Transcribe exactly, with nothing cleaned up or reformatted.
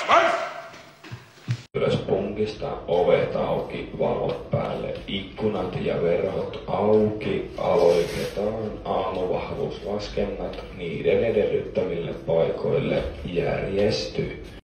Ylös punkista, ovet auki, valot päälle, ikkunat ja verhot auki, aloitetaan aamuvahvuuslaskennat niiden edellyttämille paikoille järjesty.